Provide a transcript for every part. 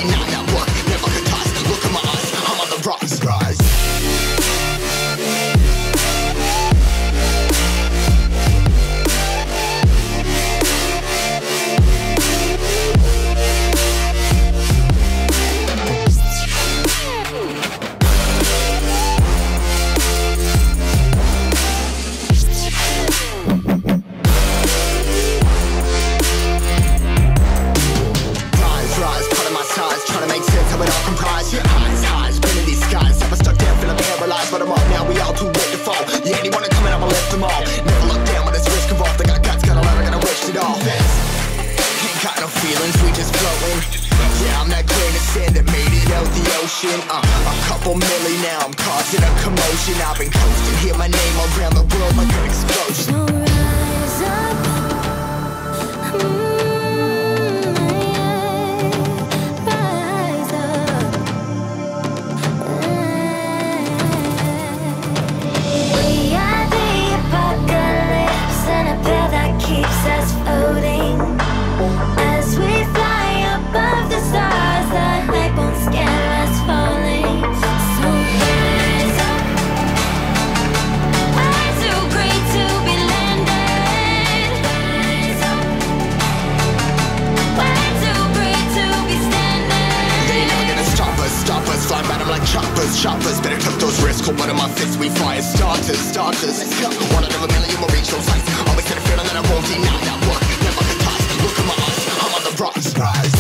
deny that work, never could toss. Look in my eyes, I'm on the rise, rise. A couple milli now, I'm causing a commotion. I've been coasting, hear my name around the world like an explosion. So rise up, rise up. We are the apocalypse, and a pill that keeps us floating. As we fly above the stars, the light won't scare us falling. So rise up. I'm too great to be landed. Rise up. We're too great to be standing. They ain't never gonna stop us, flying by them like choppers. Better tuck those wrists, cold blood in my fists, we fire starters. Let's go. One out of a million will reach those heights. Always had a feeling that I won't deny that work, never could toss. Look in my eyes, I'm on the rise, rise.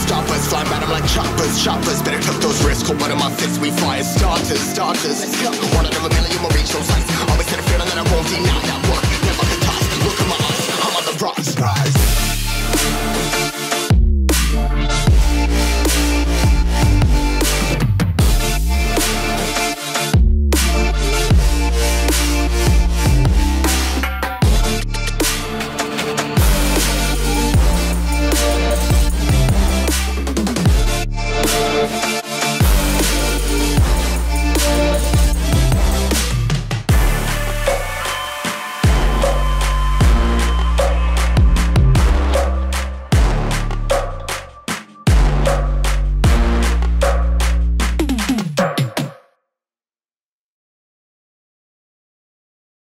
Choppers, better tuck those wrists, cold blood in my fists, we fire starters. Let's go.